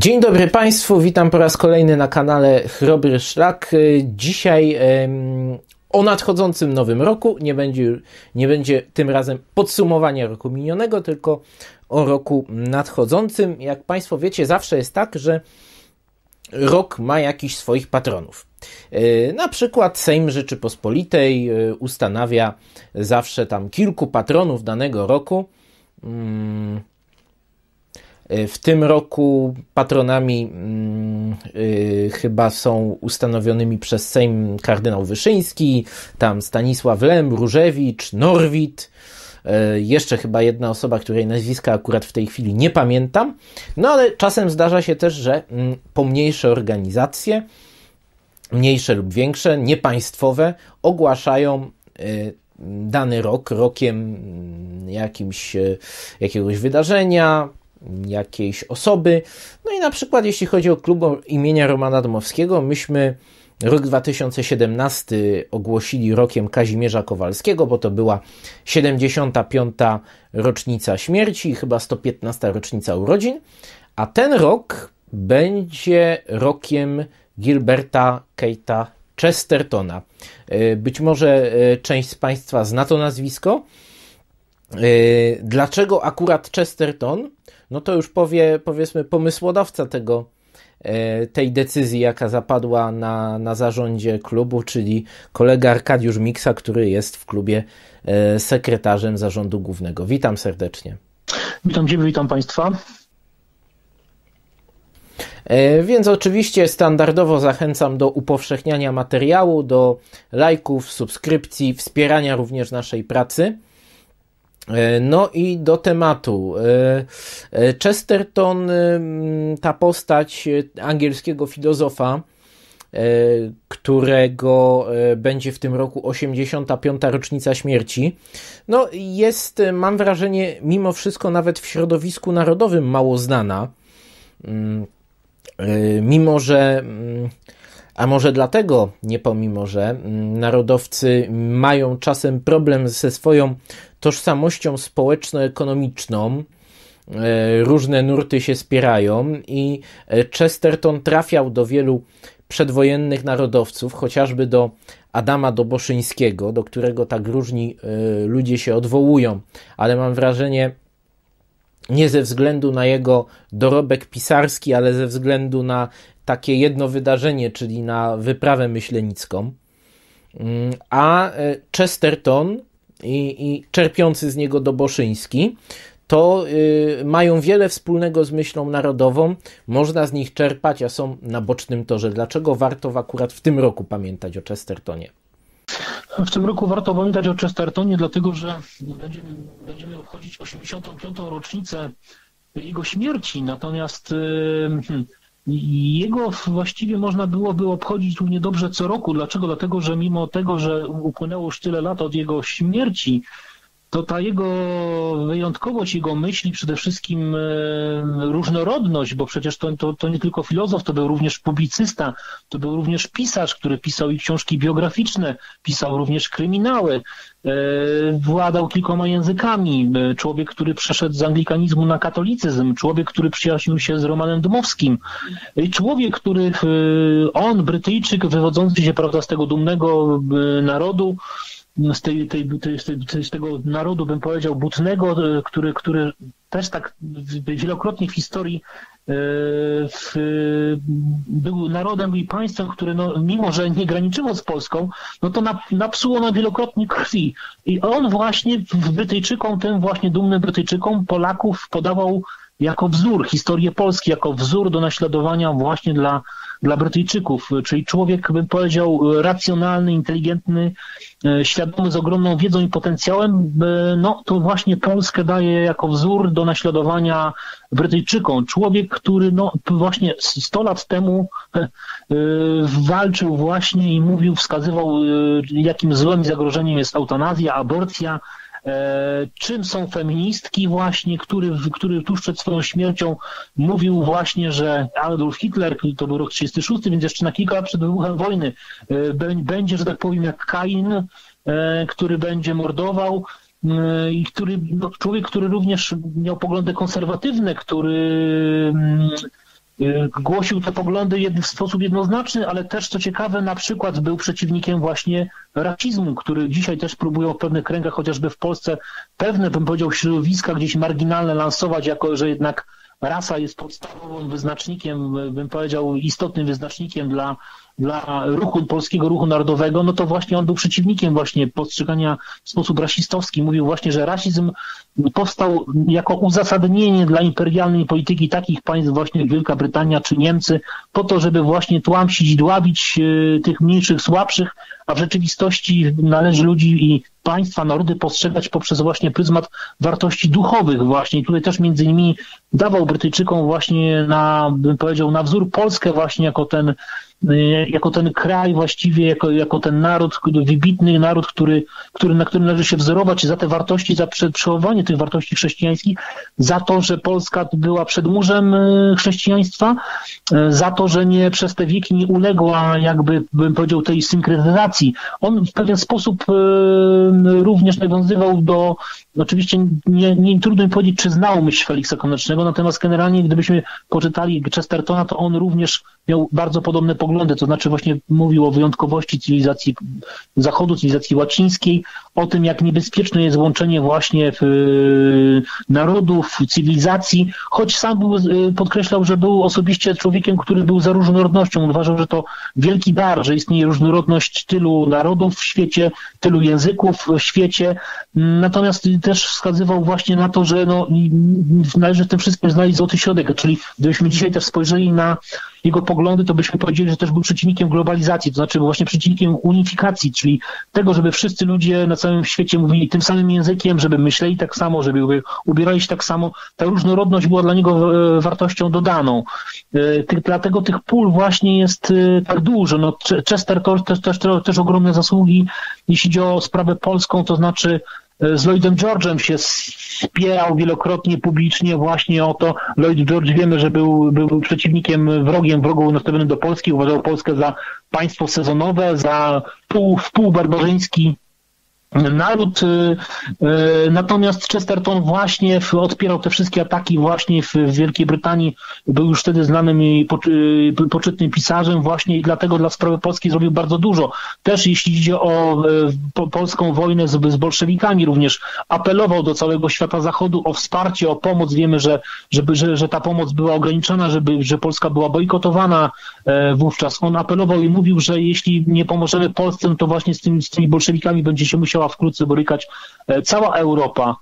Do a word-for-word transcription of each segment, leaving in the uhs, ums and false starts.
Dzień dobry Państwu, witam po raz kolejny na kanale Chrobry Szlak. Dzisiaj em, o nadchodzącym nowym roku, nie będzie, nie będzie tym razem podsumowania roku minionego, tylko o roku nadchodzącym. Jak Państwo wiecie, zawsze jest tak, że rok ma jakiś swoich patronów. Yy, na przykład Sejm Rzeczypospolitej yy, ustanawia zawsze tam kilku patronów danego roku. Yy. W tym roku patronami yy, chyba są ustanowionymi przez Sejm kardynał Wyszyński, tam Stanisław Lem, Różewicz, Norwid, yy, jeszcze chyba jedna osoba, której nazwiska akurat w tej chwili nie pamiętam. No ale czasem zdarza się też, że yy, pomniejsze organizacje, mniejsze lub większe, niepaństwowe, ogłaszają yy, dany rok rokiem jakimś, yy, jakiegoś wydarzenia, jakiejś osoby. No i na przykład jeśli chodzi o klub imienia Romana Dmowskiego, myśmy rok dwa tysiące siedemnasty ogłosili rokiem Kazimierza Kowalskiego, bo to była siedemdziesiąta piąta rocznica śmierci i chyba sto piętnasta rocznica urodzin, a ten rok będzie rokiem Gilberta Keita Chestertona. Być może część z Państwa zna to nazwisko. Dlaczego akurat Chesterton? No to już powie, powiedzmy, pomysłodawca tego, tej decyzji, jaka zapadła na, na zarządzie klubu, czyli kolega Arkadiusz Miksa, który jest w klubie sekretarzem zarządu głównego. Witam serdecznie. Witam Ciebie, witam Państwa. Więc oczywiście standardowo zachęcam do upowszechniania materiału, do lajków, subskrypcji, wspierania również naszej pracy. No i do tematu. Chesterton, ta postać angielskiego filozofa, którego będzie w tym roku osiemdziesiąta piąta rocznica śmierci, no jest, mam wrażenie, mimo wszystko nawet w środowisku narodowym mało znana. Mimo że, a może dlatego, nie pomimo że, narodowcy mają czasem problem ze swoją tożsamością społeczno-ekonomiczną, różne nurty się spierają i Chesterton trafiał do wielu przedwojennych narodowców, chociażby do Adama Doboszyńskiego, do którego tak różni ludzie się odwołują, ale mam wrażenie, nie ze względu na jego dorobek pisarski, ale ze względu na takie jedno wydarzenie, czyli na wyprawę myślenicką. A Chesterton i, i czerpiący z niego Doboszyński to y, mają wiele wspólnego z myślą narodową. Można z nich czerpać, a są na bocznym torze. Dlaczego warto akurat w tym roku pamiętać o Chestertonie? W tym roku warto pamiętać o Chestertonie, dlatego że będziemy, będziemy obchodzić osiemdziesiątą piątą rocznicę jego śmierci, natomiast yy, jego właściwie można byłoby obchodzić równie dobrze co roku. Dlaczego? Dlatego, że mimo tego, że upłynęło już tyle lat od jego śmierci, to ta jego wyjątkowość, jego myśli, przede wszystkim różnorodność, bo przecież to, to, to nie tylko filozof, to był również publicysta, to był również pisarz, który pisał i książki biograficzne, pisał również kryminały, władał kilkoma językami, człowiek, który przeszedł z anglikanizmu na katolicyzm, człowiek, który przyjaźnił się z Romanem Dmowskim, człowiek, który, on, Brytyjczyk, wywodzący się, prawda, z tego dumnego narodu, z, tej, tej, tej, tej, z tego narodu, bym powiedział, butnego, który, który też tak wielokrotnie w historii w, był narodem i państwem, które no, mimo, że nie graniczyło z Polską, no to napsuło na wielokrotnie krwi. I on właśnie Brytyjczykom, tym właśnie dumnym Brytyjczykom, Polaków podawał jako wzór historię Polski, jako wzór do naśladowania właśnie dla, dla Brytyjczyków, czyli człowiek, bym powiedział, racjonalny, inteligentny, świadomy, z ogromną wiedzą i potencjałem, no to właśnie Polskę daje jako wzór do naśladowania Brytyjczykom. Człowiek, który no właśnie sto lat temu walczył właśnie i mówił, wskazywał, jakim złem i zagrożeniem jest eutanazja, aborcja, czym są feministki właśnie, który, który tuż przed swoją śmiercią mówił właśnie, że Adolf Hitler, to był rok trzydziesty szósty, więc jeszcze na kilka lat przed wybuchem wojny, będzie, że tak powiem, jak Kain, który będzie mordował, i który, no, człowiek, który również miał poglądy konserwatywne, który Głosił te poglądy w sposób jednoznaczny, ale też, co ciekawe, na przykład był przeciwnikiem właśnie rasizmu, który dzisiaj też próbują w pewnych kręgach, chociażby w Polsce, pewne, bym powiedział, środowiska gdzieś marginalne lansować, jako że jednak rasa jest podstawowym wyznacznikiem, bym powiedział, istotnym wyznacznikiem dla, dla ruchu, polskiego ruchu narodowego, no to właśnie on był przeciwnikiem właśnie postrzegania w sposób rasistowski. Mówił właśnie, że rasizm powstał jako uzasadnienie dla imperialnej polityki takich państw właśnie jak Wielka Brytania czy Niemcy, po to, żeby właśnie tłamsić i dławić tych mniejszych, słabszych, a w rzeczywistości należy ludzi i państwa, narody postrzegać poprzez właśnie pryzmat wartości duchowych właśnie. I tutaj też między innymi dawał Brytyjczykom właśnie na, bym powiedział, na wzór Polskę właśnie jako ten, jako ten kraj właściwie, jako, jako ten naród, wybitny naród, który, który, na którym należy się wzorować za te wartości, za przechowywanie tych wartości chrześcijańskich, za to, że Polska była przedmurzem chrześcijaństwa, za to, że nie przez te wieki nie uległa, jakby bym powiedział, tej synkretyzacji. On w pewien sposób również nawiązywał do, oczywiście nie, nie trudno mi powiedzieć, czy znał myśl Feliksa Konecznego, natomiast generalnie gdybyśmy poczytali Chestertona, to on również miał bardzo podobne poglądy, to znaczy właśnie mówił o wyjątkowości cywilizacji Zachodu, cywilizacji łacińskiej, o tym, jak niebezpieczne jest łączenie właśnie narodów, cywilizacji, choć sam był, podkreślał, że był osobiście człowiekiem, który był za różnorodnością. Uważał, że to wielki dar, że istnieje różnorodność tylu narodów w świecie, tylu języków w świecie. Natomiast też wskazywał właśnie na to, że no, należy w tym wszystkim znaleźć złoty środek, czyli gdybyśmy dzisiaj też spojrzeli na jego poglądy, to byśmy powiedzieli, że też był przeciwnikiem globalizacji, to znaczy był właśnie przeciwnikiem unifikacji, czyli tego, żeby wszyscy ludzie na całym świecie mówili tym samym językiem, żeby myśleli tak samo, żeby ubierali się tak samo. Ta różnorodność była dla niego wartością dodaną. Dlatego tych pól właśnie jest tak dużo. No, Chester to też, też, też ogromne zasługi, jeśli chodzi o sprawę polską, to znaczy z Lloydem George'em się spierał wielokrotnie publicznie właśnie o to. Lloyd George wiemy, że był, był przeciwnikiem, wrogiem, wrogu nastawionym do Polski, uważał Polskę za państwo sezonowe, za pół, wpółbarbarzyński naród. Natomiast Chesterton właśnie odpierał te wszystkie ataki właśnie w Wielkiej Brytanii. Był już wtedy znanym i poczytnym pisarzem właśnie i dlatego dla sprawy polskiej zrobił bardzo dużo. Też jeśli idzie o polską wojnę z, z bolszewikami, również apelował do całego świata zachodu o wsparcie, o pomoc. Wiemy, że, żeby, że, że ta pomoc była ograniczona, żeby, że Polska była bojkotowana wówczas. On apelował i mówił, że jeśli nie pomożemy Polsce, no to właśnie z tymi, z tymi bolszewikami będzie się musiała wkrótce borykać cała Europa.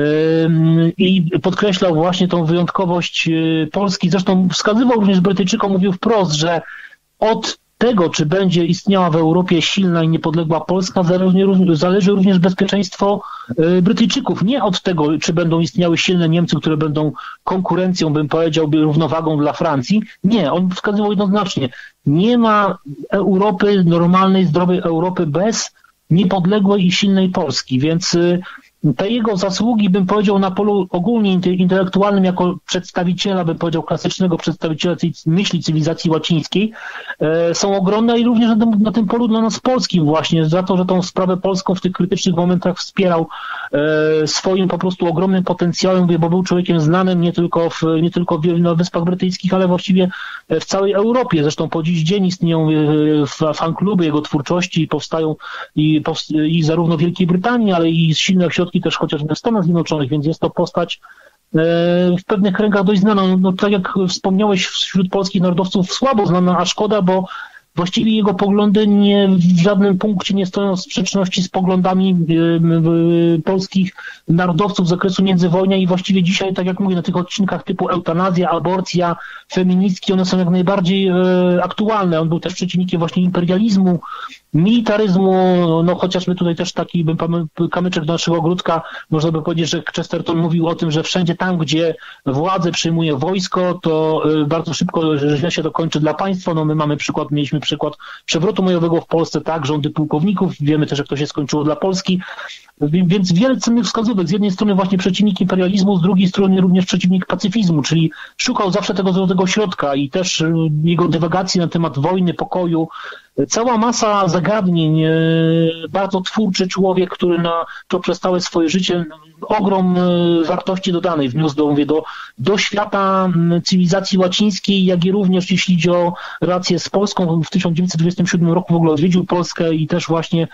I podkreślał właśnie tą wyjątkowość Polski. Zresztą wskazywał również Brytyjczykom, mówił wprost, że od tego, czy będzie istniała w Europie silna i niepodległa Polska, zależy również bezpieczeństwo Brytyjczyków. Nie od tego, czy będą istniały silne Niemcy, które będą konkurencją, bym powiedział, równowagą dla Francji. Nie, on wskazywał jednoznacznie. Nie ma Europy, normalnej, zdrowej Europy bez niepodległej i silnej Polski, więc te jego zasługi, bym powiedział, na polu ogólnie intelektualnym jako przedstawiciela, bym powiedział, klasycznego przedstawiciela tej myśli cywilizacji łacińskiej są ogromne i również na tym, na tym polu dla nas polskim właśnie, za to, że tą sprawę polską w tych krytycznych momentach wspierał swoim po prostu ogromnym potencjałem, bo był człowiekiem znanym nie tylko w, nie tylko w Wyspach Brytyjskich, ale właściwie w całej Europie. Zresztą po dziś dzień istnieją fankluby jego twórczości i powstają i, i zarówno w Wielkiej Brytanii, ale i silne ośrodki też chociażby w Stanach Zjednoczonych, więc jest to postać w pewnych kręgach dość znana. No, tak jak wspomniałeś, wśród polskich narodowców słabo znana, a szkoda, bo właściwie jego poglądy nie, w żadnym punkcie nie stoją w sprzeczności z poglądami polskich narodowców z okresu międzywojnia i właściwie dzisiaj, tak jak mówię, na tych odcinkach typu eutanazja, aborcja, feministki, one są jak najbardziej aktualne. On był też przeciwnikiem właśnie imperializmu, militaryzmu, no chociażby tutaj też taki bym kamyczek do naszego ogródka, można by powiedzieć, że Chesterton mówił o tym, że wszędzie tam, gdzie władzę przyjmuje wojsko, to bardzo szybko źle się to kończy dla państwa. No my mamy przykład, mieliśmy przykład przewrotu majowego w Polsce, tak, rządy pułkowników, wiemy też, jak to się skończyło dla Polski, więc wiele cennych wskazówek. Z jednej strony właśnie przeciwnik imperializmu, z drugiej strony również przeciwnik pacyfizmu, czyli szukał zawsze tego złotego środka i też jego dywagacje na temat wojny, pokoju, cała masa zagadnień, bardzo twórczy człowiek, który na to przez całe swoje życie ogrom wartości dodanej wniósł do, mówię, do, do świata cywilizacji łacińskiej, jak i również jeśli chodzi o relacje z Polską. W tysiąc dziewięćset dwudziestym siódmym roku w ogóle odwiedził Polskę i też właśnie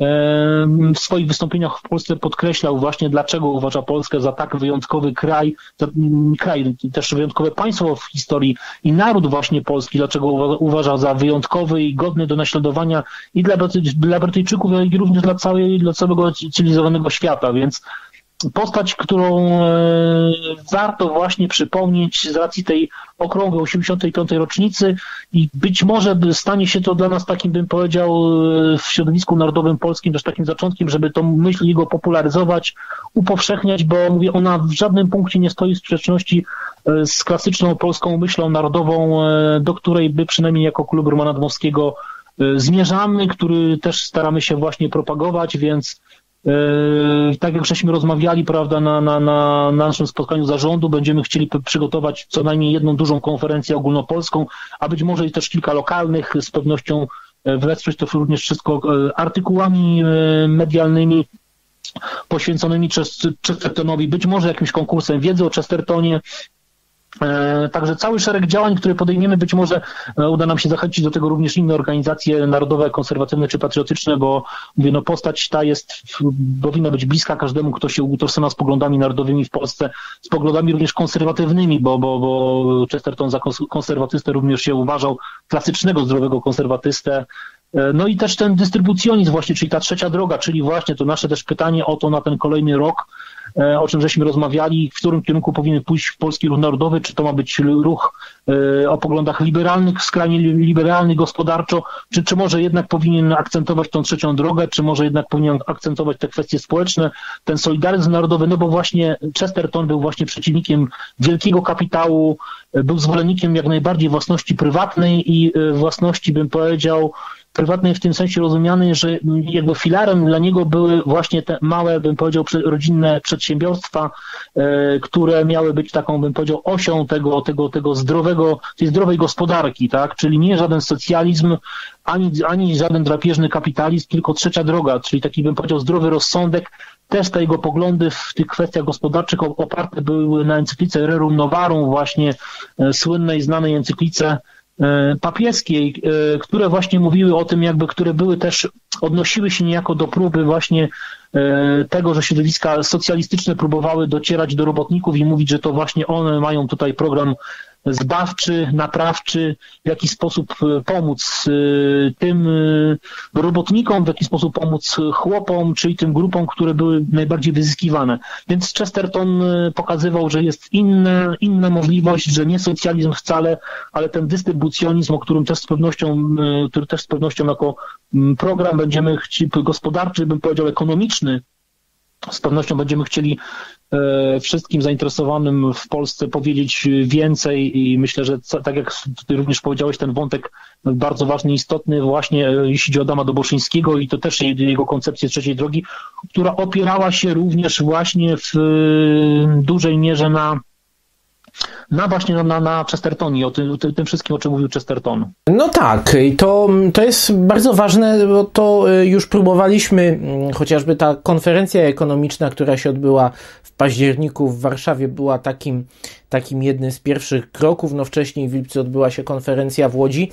w swoich wystąpieniach w Polsce podkreślał właśnie, dlaczego uważa Polskę za tak wyjątkowy kraj, za kraj, też wyjątkowe państwo w historii i naród właśnie polski, dlaczego uważa za wyjątkowy i godny do naśladowania i dla, dla Brytyjczyków, jak i również dla, całej, dla całego cywilizowanego świata, więc postać, którą warto właśnie przypomnieć z racji tej okrągłej osiemdziesiątej piątej rocznicy i być może stanie się to dla nas takim, bym powiedział, w środowisku narodowym polskim też takim zaczątkiem, żeby tą myśl jego popularyzować, upowszechniać, bo mówię, ona w żadnym punkcie nie stoi w sprzeczności z klasyczną polską myślą narodową, do której by przynajmniej jako klub Romana Dmowskiego zmierzamy, który też staramy się właśnie propagować, więc tak jak żeśmy rozmawiali, prawda, na, na, na naszym spotkaniu zarządu, będziemy chcieli przygotować co najmniej jedną dużą konferencję ogólnopolską, a być może i też kilka lokalnych, z pewnością wesprzeć to również wszystko artykułami medialnymi poświęconymi Chestertonowi, być może jakimś konkursem wiedzy o Chestertonie. Także cały szereg działań, które podejmiemy, być może uda nam się zachęcić do tego również inne organizacje narodowe, konserwatywne czy patriotyczne, bo mówię, no postać ta jest, powinna być bliska każdemu, kto się utożsamia z poglądami narodowymi w Polsce, z poglądami również konserwatywnymi, bo, bo, bo Chesterton za konserwatystę również się uważał, klasycznego, zdrowego konserwatystę. No i też ten dystrybucjonizm właśnie, czyli ta trzecia droga, czyli właśnie to nasze też pytanie o to na ten kolejny rok, o czym żeśmy rozmawiali, w którym kierunku powinien pójść polski ruch narodowy, czy to ma być ruch o poglądach liberalnych, skrajnie liberalnych gospodarczo, czy, czy może jednak powinien akcentować tą trzecią drogę, czy może jednak powinien akcentować te kwestie społeczne, ten solidaryzm narodowy, no bo właśnie Chesterton był właśnie przeciwnikiem wielkiego kapitału, był zwolennikiem jak najbardziej własności prywatnej i własności, bym powiedział, prywatnej w tym sensie rozumianej, że jakby filarem dla niego były właśnie te małe, bym powiedział, rodzinne przedsiębiorstwa, które miały być taką, bym powiedział, osią tego, tego, tego zdrowego, tej zdrowej gospodarki, tak? Czyli nie żaden socjalizm, ani, ani żaden drapieżny kapitalizm, tylko trzecia droga, czyli taki, bym powiedział, zdrowy rozsądek. Też te jego poglądy w tych kwestiach gospodarczych oparte były na encyklice Rerum Novarum, właśnie słynnej, znanej encyklice papieskiej, które właśnie mówiły o tym, jakby, które były też, odnosiły się niejako do próby właśnie tego, że środowiska socjalistyczne próbowały docierać do robotników i mówić, że to właśnie one mają tutaj program zbawczy, naprawczy, w jaki sposób pomóc tym robotnikom, w jaki sposób pomóc chłopom, czyli tym grupom, które były najbardziej wyzyskiwane. Więc Chesterton pokazywał, że jest inna, inna możliwość, że nie socjalizm wcale, ale ten dystrybucjonizm, o którym też z pewnością, który też z pewnością jako program będziemy chcieli, gospodarczy, bym powiedział, ekonomiczny, z pewnością będziemy chcieli wszystkim zainteresowanym w Polsce powiedzieć więcej i myślę, że tak jak ty również powiedziałeś, ten wątek bardzo ważny i istotny właśnie jeśli chodzi o Adama Doboszyńskiego i to też jego koncepcję trzeciej drogi, która opierała się również właśnie w dużej mierze na na właśnie na, na Chestertonie, o tym, tym wszystkim, o czym mówił Chesterton. No tak, i to, to jest bardzo ważne, bo to już próbowaliśmy, chociażby ta konferencja ekonomiczna, która się odbyła w październiku w Warszawie, była takim, takim jednym z pierwszych kroków, no wcześniej w lipcu odbyła się konferencja w Łodzi,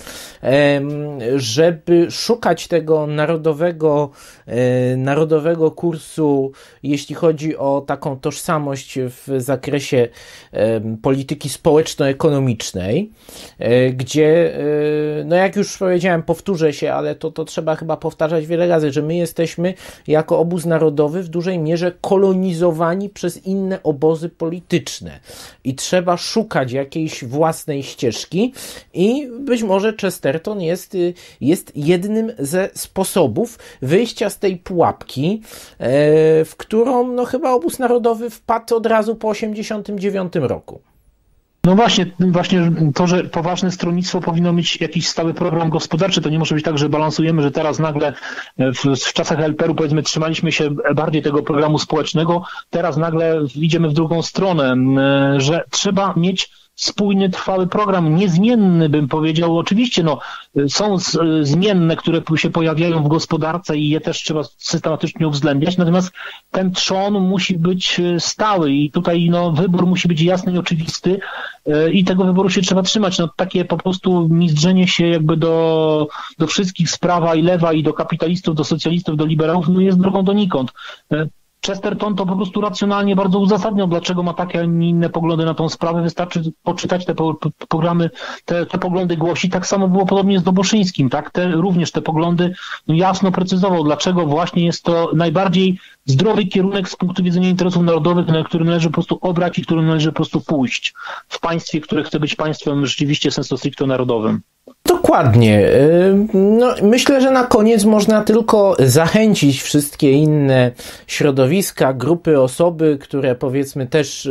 żeby szukać tego narodowego, narodowego kursu, jeśli chodzi o taką tożsamość w zakresie polityki społeczno-ekonomicznej, gdzie, no jak już powiedziałem, powtórzę się, ale to, to trzeba chyba powtarzać wiele razy, że my jesteśmy jako obóz narodowy w dużej mierze kolonizowani przez inne obozy polityczne i trzeba szukać jakiejś własnej ścieżki i być może Chesterton jest, jest jednym ze sposobów wyjścia z tej pułapki, w którą no chyba obóz narodowy wpadł od razu po osiemdziesiątym dziewiątym roku. No właśnie, właśnie to, że poważne stronnictwo powinno mieć jakiś stały program gospodarczy, to nie może być tak, że balansujemy, że teraz nagle w, w czasach L P R u powiedzmy trzymaliśmy się bardziej tego programu społecznego, teraz nagle idziemy w drugą stronę, że trzeba mieć spójny, trwały program, niezmienny bym powiedział. Oczywiście no, są z, zmienne, które się pojawiają w gospodarce i je też trzeba systematycznie uwzględniać, natomiast ten trzon musi być stały i tutaj no, wybór musi być jasny i oczywisty i tego wyboru się trzeba trzymać. No, takie po prostu mizdrzenie się jakby do, do wszystkich z prawa i lewa i do kapitalistów, do socjalistów, do liberałów, no jest drogą donikąd. Chesterton to po prostu racjonalnie bardzo uzasadniał, dlaczego ma takie, a nie inne poglądy na tą sprawę. Wystarczy poczytać te po, po, programy, te, te poglądy głosi. Tak samo było podobnie z Doboszyńskim, tak? Te, również te poglądy no jasno precyzował, dlaczego właśnie jest to najbardziej zdrowy kierunek z punktu widzenia interesów narodowych, na który należy po prostu obrać i który należy po prostu pójść w państwie, które chce być państwem rzeczywiście sensu stricto narodowym. Dokładnie. No, myślę, że na koniec można tylko zachęcić wszystkie inne środowiska, grupy, osoby, które powiedzmy też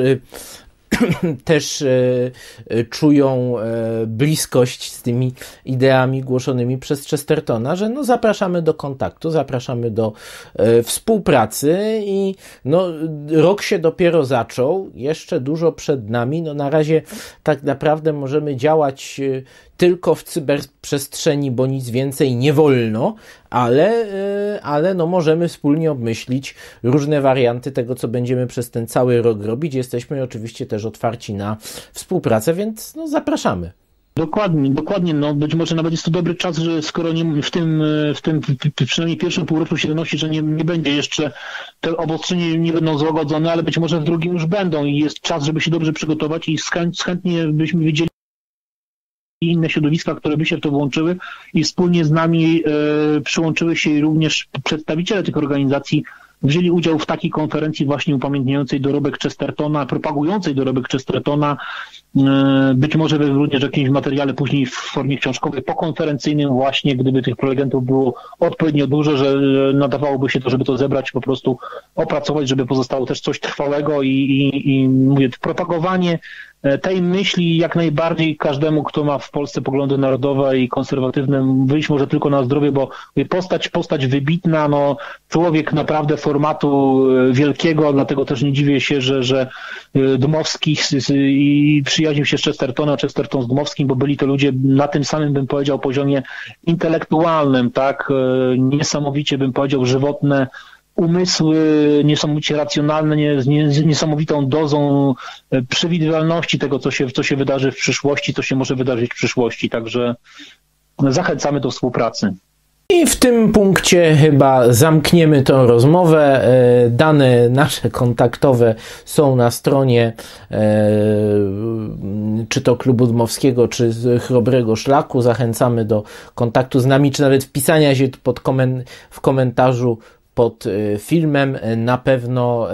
też e, czują e, bliskość z tymi ideami głoszonymi przez Chestertona, że no zapraszamy do kontaktu, zapraszamy do e, współpracy i no rok się dopiero zaczął, jeszcze dużo przed nami, no na razie tak naprawdę możemy działać e, tylko w cyberprzestrzeni, bo nic więcej nie wolno, ale, ale no możemy wspólnie obmyślić różne warianty tego, co będziemy przez ten cały rok robić. Jesteśmy oczywiście też otwarci na współpracę, więc no zapraszamy. Dokładnie, dokładnie. No być może nawet jest to dobry czas, że skoro nie, w tym, w tym przynajmniej pierwszym półroczu się donosi, że nie, nie będzie jeszcze, te obostrzenia nie będą złagodzone, ale być może w drugim już będą i jest czas, żeby się dobrze przygotować i chętnie byśmy widzieli i inne środowiska, które by się w to włączyły i wspólnie z nami e, przyłączyły się również przedstawiciele tych organizacji, wzięli udział w takiej konferencji właśnie upamiętniającej dorobek Chestertona, propagującej dorobek Chestertona, e, być może we również jakimś materiale później w formie książkowej, pokonferencyjnym właśnie, gdyby tych prelegentów było odpowiednio dużo, że nadawałoby się to, żeby to zebrać, po prostu opracować, żeby pozostało też coś trwałego i, i, i mówię, propagowanie tej myśli jak najbardziej każdemu, kto ma w Polsce poglądy narodowe i konserwatywne, wyjść może tylko na zdrowie, bo postać, postać wybitna, no człowiek naprawdę formatu wielkiego, dlatego też nie dziwię się, że, że Dmowski i przyjaźnił się z Chestertonem, Chesterton z Dmowskim, bo byli to ludzie na tym samym, bym powiedział, poziomie intelektualnym, tak, niesamowicie, bym powiedział, żywotne umysły, niesamowicie racjonalne, nie, nie, z niesamowitą dozą przewidywalności tego, co się, co się wydarzy w przyszłości, co się może wydarzyć w przyszłości. Także zachęcamy do współpracy. I w tym punkcie chyba zamkniemy tę rozmowę. Dane nasze kontaktowe są na stronie czy to Klubu Dmowskiego, czy Chrobrego Szlaku. Zachęcamy do kontaktu z nami, czy nawet wpisania się pod komen- w komentarzu pod filmem. Na pewno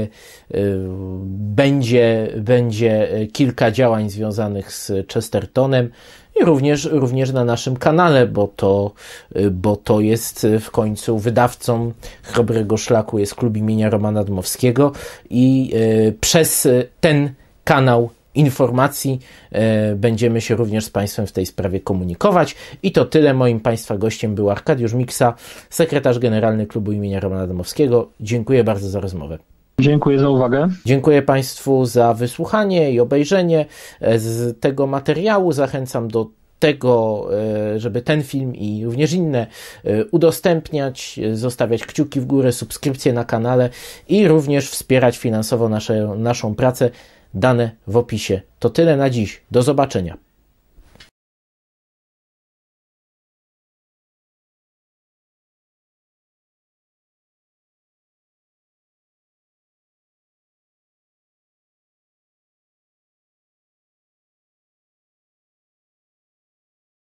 będzie, będzie kilka działań związanych z Chestertonem i również, również na naszym kanale, bo to, bo to jest w końcu wydawcą Chrobrego Szlaku jest Klub imienia Romana Dmowskiego i przez ten kanał informacji e, będziemy się również z Państwem w tej sprawie komunikować. I to tyle. Moim Państwa gościem był Arkadiusz Miksa, sekretarz generalny Klubu imienia Romana Dmowskiego. Dziękuję bardzo za rozmowę. Dziękuję za uwagę. Dziękuję Państwu za wysłuchanie i obejrzenie z tego materiału. Zachęcam do tego, żeby ten film i również inne udostępniać, zostawiać kciuki w górę, subskrypcje na kanale i również wspierać finansowo nasze, naszą pracę. Dane w opisie. To tyle na dziś. Do zobaczenia.